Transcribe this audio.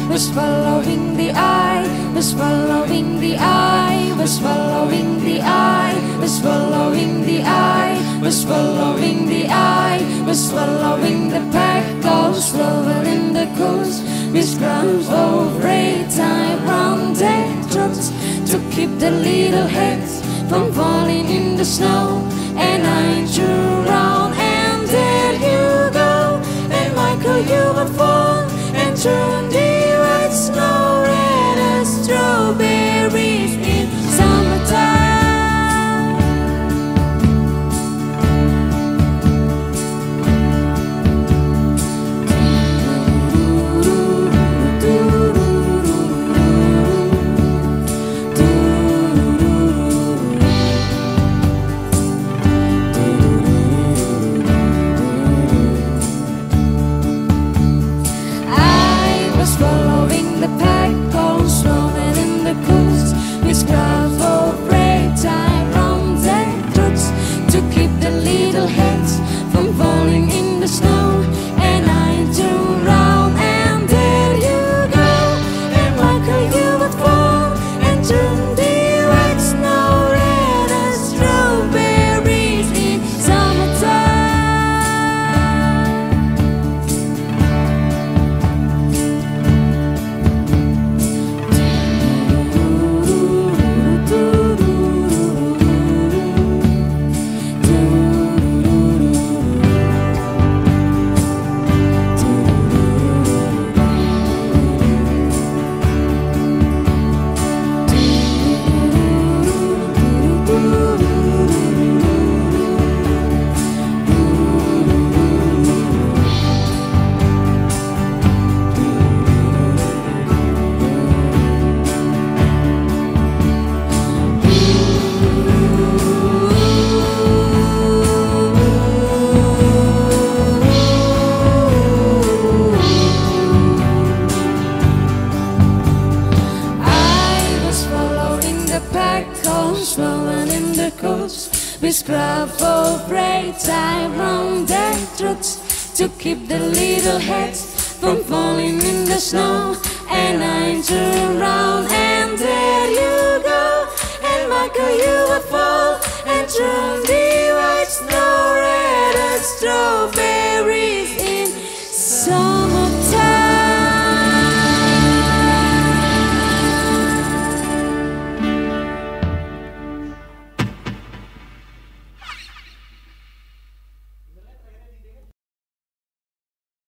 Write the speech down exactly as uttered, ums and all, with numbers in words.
was following the eye, was following the eye, was following the eye, was following the eye, was following the eye, was following the pack, goes slower in the coast, with crowds of red tie round their throats to keep the little heads from falling in the snow. And I drew round and there you go, and Michael, you would fall and turn the white snow red as strawberries in summertime. Following the pack, going snowman in the coast, with scarves of red tied round their throats to keep the little heads from falling in the snow. And I turned round and there you go, and Michael, you would fall and turn the white snow red as strawberries in summertime. Snowman in the coast, with scarves of red tied round their throats to keep the little heads from falling in the snow. And I turned round and there you go, and Michael, you would fall and turn the white snow red as strawberry.